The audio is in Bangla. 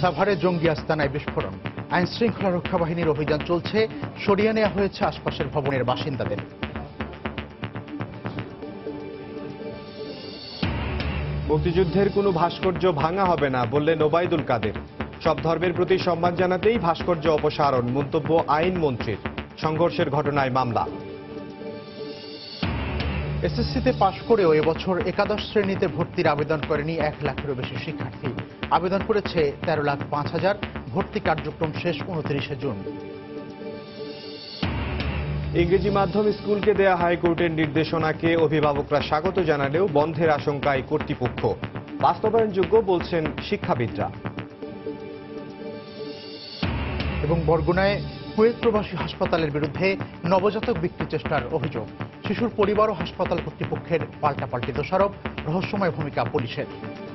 সাভারে জঙ্গি আস্তানায় বিস্ফোরণ। আইন শৃঙ্খলা রক্ষা বাহিনীর অভিযান চলছে, সরিয়ে নেওয়া হয়েছে আশপাশের ভবনের বাসিন্দাদের। মুক্তিযুদ্ধের কোনো ভাস্কর্য ভাঙা হবে না বললেন ওবায়দুল কাদের। সব ধর্মের প্রতি সম্মান জানাতেই ভাস্কর্য অপসারণ, মন্তব্য আইনমন্ত্রীর। সংঘর্ষের ঘটনায় মামলা। এসএসসিতে পাশ করেও এবছর একাদশ শ্রেণীতে ভর্তির আবেদন করেনি 1 লাখেরও বেশি শিক্ষার্থী। আবেদন করেছে 13,05,000। ভর্তি কার্যক্রম শেষ 29 জুন। ইংরেজি মাধ্যম স্কুলকে দেয়া হাইকোর্টের নির্দেশনাকে অভিভাবকরা স্বাগত জানালেও বন্ধের আশঙ্কায় কর্তৃপক্ষ। বাস্তবায়নযোগ্য বলছেন শিক্ষাবিদরা। এবং বরগুনায় কুয়েত প্রবাসী হাসপাতালের বিরুদ্ধে নবজাতক বিক্রি চেষ্টার অভিযোগ। শিশুর পরিবার ও হাসপাতাল কর্তৃপক্ষের পাল্টাপাল্টি দোষারোপ, রহস্যময় ভূমিকা পুলিশের।